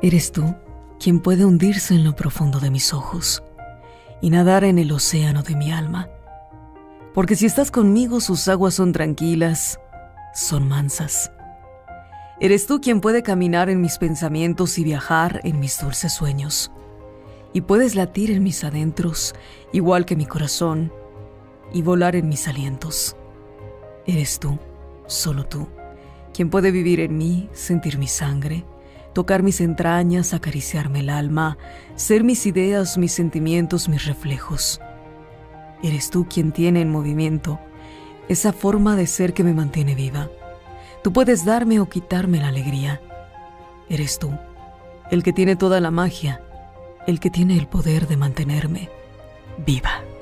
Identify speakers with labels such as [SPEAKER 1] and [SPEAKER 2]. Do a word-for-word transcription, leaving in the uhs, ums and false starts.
[SPEAKER 1] Eres tú quien puede hundirse en lo profundo de mis ojos y nadar en el océano de mi alma. Porque si estás conmigo, sus aguas son tranquilas, son mansas. Eres tú quien puede caminar en mis pensamientos y viajar en mis dulces sueños. Y puedes latir en mis adentros, igual que mi corazón, y volar en mis alientos. Eres tú, solo tú, quien puede vivir en mí, sentir mi sangre, tocar mis entrañas, acariciarme el alma, ser mis ideas, mis sentimientos, mis reflejos. Eres tú quien tiene en movimiento esa forma de ser que me mantiene viva. Tú puedes darme o quitarme la alegría. Eres tú, el que tiene toda la magia, el que tiene el poder de mantenerme viva.